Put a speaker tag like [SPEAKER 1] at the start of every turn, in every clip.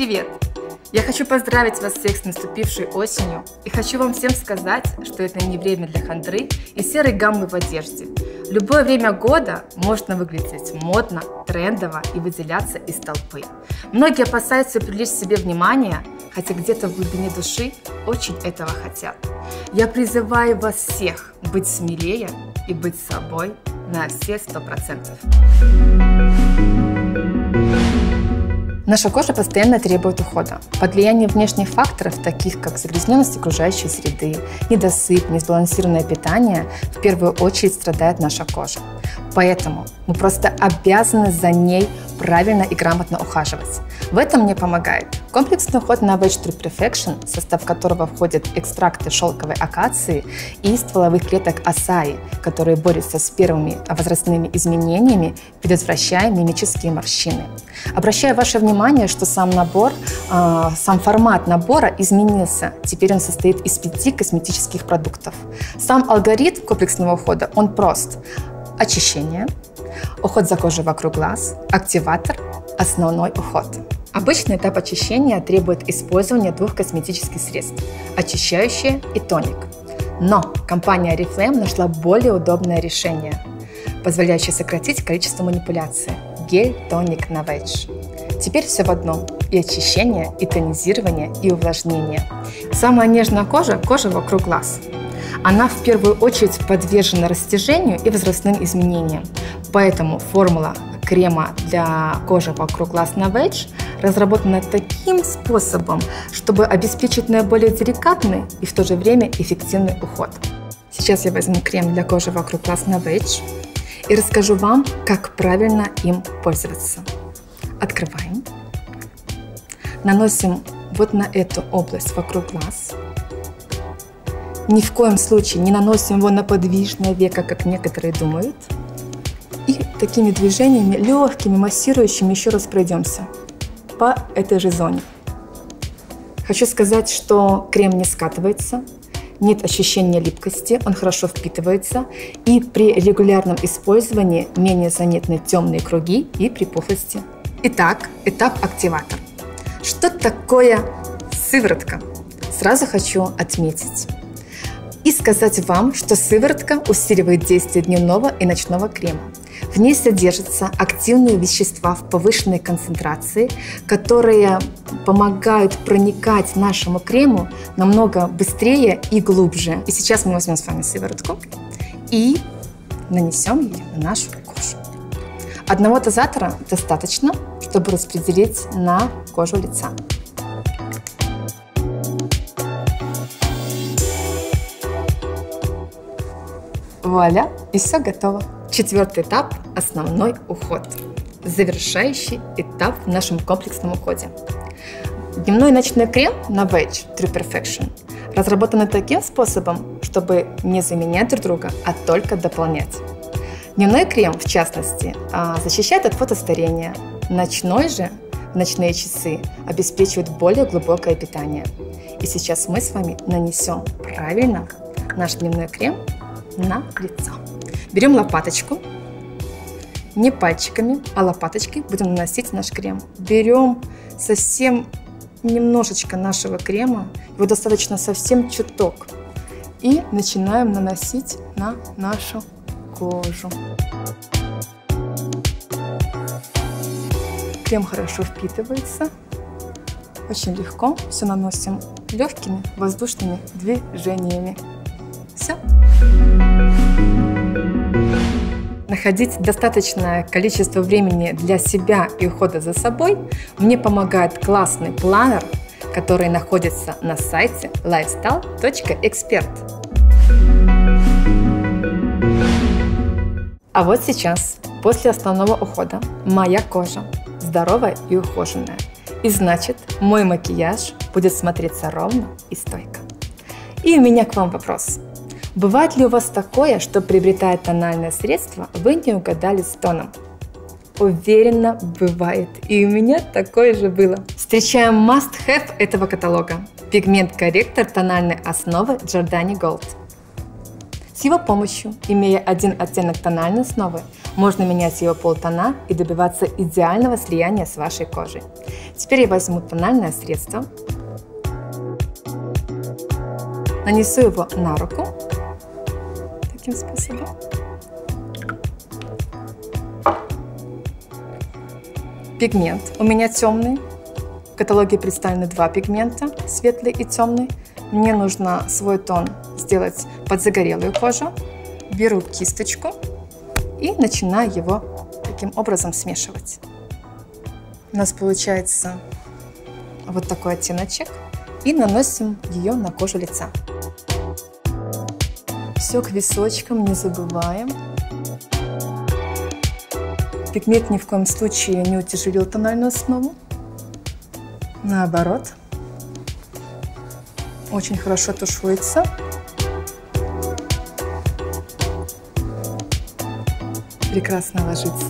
[SPEAKER 1] Привет! Я хочу поздравить вас всех с наступившей осенью и хочу вам всем сказать, что это не время для хандры и серой гаммы в одежде. В любое время года можно выглядеть модно, трендово и выделяться из толпы. Многие опасаются привлечь себе внимание, хотя где-то в глубине души очень этого хотят. Я призываю вас всех быть смелее и быть собой на все 100%. Наша кожа постоянно требует ухода. Под влиянием внешних факторов, таких как загрязненность окружающей среды, недосып, несбалансированное питание, в первую очередь страдает наша кожа. Поэтому мы просто обязаны за ней правильно и грамотно ухаживать. В этом мне помогает комплексный уход на Novage True Perfection, в состав которого входят экстракты шелковой акации и стволовых клеток асаи, которые борются с первыми возрастными изменениями, предотвращая мимические морщины. Обращаю ваше внимание, что сам формат набора изменился. Теперь он состоит из 5 косметических продуктов. Сам алгоритм комплексного ухода, он прост. Очищение, уход за кожей вокруг глаз, активатор, основной уход. Обычный этап очищения требует использования 2 косметических средств – очищающее и тоник. Но компания Oriflame нашла более удобное решение, позволяющее сократить количество манипуляций – гель-тоник Novage. Теперь все в одном – и очищение, и тонизирование, и увлажнение. Самая нежная кожа – кожа вокруг глаз. Она в первую очередь подвержена растяжению и возрастным изменениям. Поэтому формула крема для кожи вокруг глаз Novage разработана таким способом, чтобы обеспечить наиболее деликатный и в то же время эффективный уход. Сейчас я возьму крем для кожи вокруг глаз Novage и расскажу вам, как правильно им пользоваться. Открываем. Наносим вот на эту область вокруг глаз. Ни в коем случае не наносим его на подвижное веко, как некоторые думают. И такими движениями, легкими, массирующими, еще раз пройдемся по этой же зоне. Хочу сказать, что крем не скатывается, нет ощущения липкости, он хорошо впитывается, и при регулярном использовании менее заметны темные круги и припухлости. Итак, этап активатор. Что такое сыворотка? Сразу хочу отметить и сказать вам, что сыворотка усиливает действие дневного и ночного крема. В ней содержатся активные вещества в повышенной концентрации, которые помогают проникать нашему крему намного быстрее и глубже. И сейчас мы возьмем с вами сыворотку и нанесем ее на нашу кожу. Одного дозатора достаточно, чтобы распределить на кожу лица. Вуаля, и все готово. 4-й этап – основной уход. Завершающий этап в нашем комплексном уходе. Дневной и ночной крем Novage True Perfection разработаны таким способом, чтобы не заменять друг друга, а только дополнять. Дневной крем, в частности, защищает от фотостарения. Ночной же, в ночные часы, обеспечивает более глубокое питание. И сейчас мы с вами нанесем правильно наш дневной крем на лицо. Берем лопаточку, не пальчиками, а лопаточкой будем наносить наш крем. Берем совсем немножечко нашего крема, его достаточно совсем чуток, и начинаем наносить на нашу кожу. Крем хорошо впитывается, очень легко, все наносим легкими воздушными движениями. Все. Находить достаточное количество времени для себя и ухода за собой мне помогает классный планер, который находится на сайте lifestyle.expert. А вот сейчас, после основного ухода, моя кожа здоровая и ухоженная. И значит, мой макияж будет смотреться ровно и стойко. И у меня к вам вопрос. Бывает ли у вас такое, что, приобретая тональное средство, вы не угадали с тоном? Уверена, бывает. И у меня такое же было. Встречаем must-have этого каталога. Пигмент-корректор тональной основы Giordani Gold. С его помощью, имея один оттенок тональной основы, можно менять его полтона и добиваться идеального слияния с вашей кожей. Теперь я возьму тональное средство, нанесу его на руку таким способом. Пигмент у меня темный. В каталоге представлены два пигмента, светлый и темный. Мне нужно свой тон сделать под загорелую кожу. Беру кисточку и начинаю его таким образом смешивать. У нас получается вот такой оттеночек. И наносим ее на кожу лица. Все к височкам не забываем. Пигмент ни в коем случае не утяжелил тональную основу. Наоборот. Очень хорошо тушуется. Прекрасно ложится.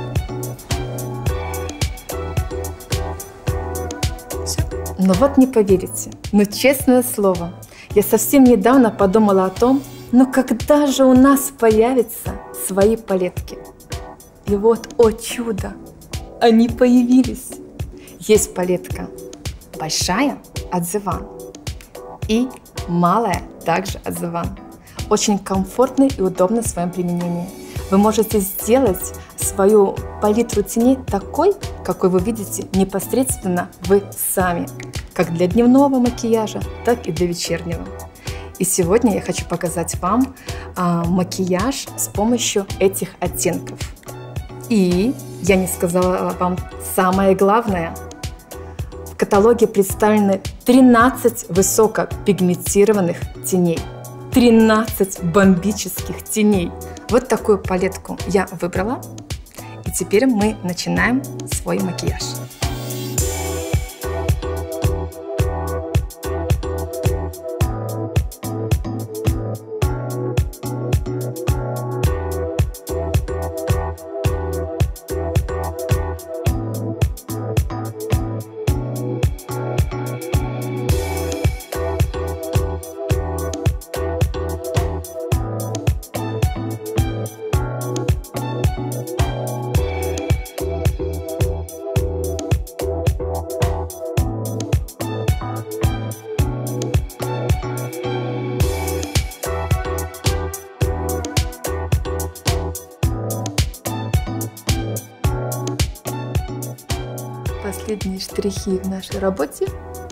[SPEAKER 1] Все. Но вот не поверите, но честное слово, я совсем недавно подумала о том, но когда же у нас появятся свои палетки? И вот, о чудо, они появились. Есть палетка большая от The One и малая также от The One. Очень комфортный и удобный в своем применении. Вы можете сделать свою палитру теней такой, какой вы видите непосредственно вы сами, как для дневного макияжа, так и для вечернего. И сегодня я хочу показать вам макияж с помощью этих оттенков. И я не сказала вам самое главное. В каталоге представлены 13 высокопигментированных теней. 13 бомбических теней. Вот такую палетку я выбрала. И теперь мы начинаем свой макияж. Последние штрихи в нашей работе.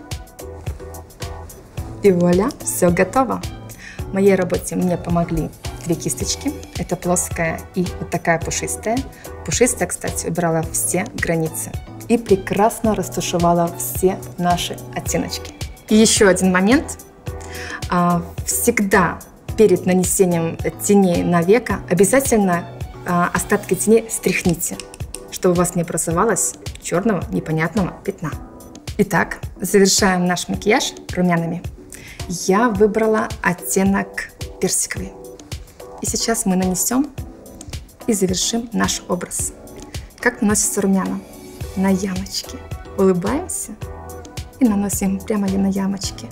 [SPEAKER 1] И вуаля, все готово. В моей работе мне помогли две кисточки. Это плоская и вот такая пушистая. Пушистая, кстати, убирала все границы. И прекрасно растушевала все наши оттеночки. И еще один момент. Всегда перед нанесением теней на веко обязательно остатки теней стряхните, чтобы у вас не образовалось черного непонятного пятна. Итак, завершаем наш макияж румянами. Я выбрала оттенок персиковый. И сейчас мы нанесем и завершим наш образ. Как наносится румяна? На ямочки. Улыбаемся и наносим прямо на ямочки.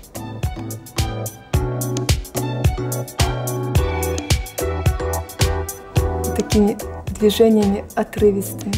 [SPEAKER 1] Такими движениями отрывистыми.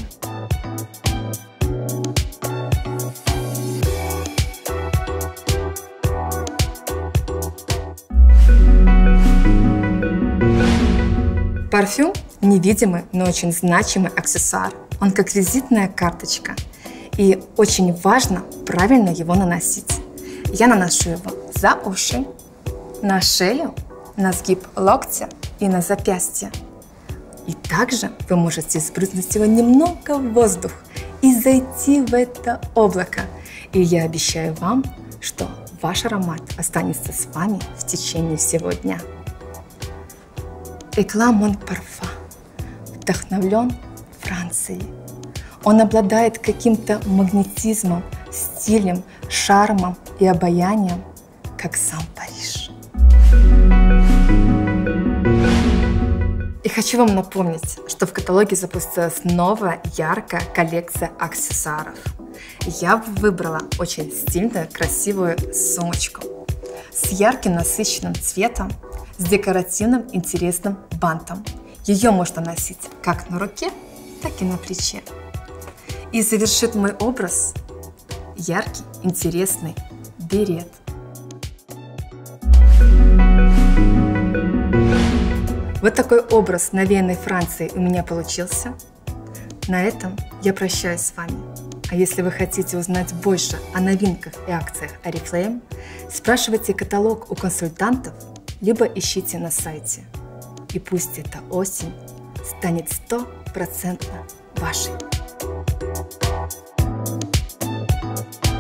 [SPEAKER 1] Парфюм – невидимый, но очень значимый аксессуар. Он как визитная карточка. И очень важно правильно его наносить. Я наношу его за уши, на шею, на сгиб локтя и на запястье. И также вы можете сбрызнуть его немного в воздух и зайти в это облако. И я обещаю вам, что ваш аромат останется с вами в течение всего дня. Éclat Mon Parfum вдохновлен Францией. Он обладает каким-то магнетизмом, стилем, шармом и обаянием, как сам Париж. И хочу вам напомнить, что в каталоге запустилась новая яркая коллекция аксессуаров. Я выбрала очень стильную, красивую сумочку с ярким насыщенным цветом, с декоративным интересным бантом. Ее можно носить как на руке, так и на плече. И завершит мой образ яркий, интересный берет. Вот такой образ навеянной Франции у меня получился. На этом я прощаюсь с вами. А если вы хотите узнать больше о новинках и акциях Oriflame, спрашивайте каталог у консультантов, либо ищите на сайте. И пусть эта осень станет 100% вашей.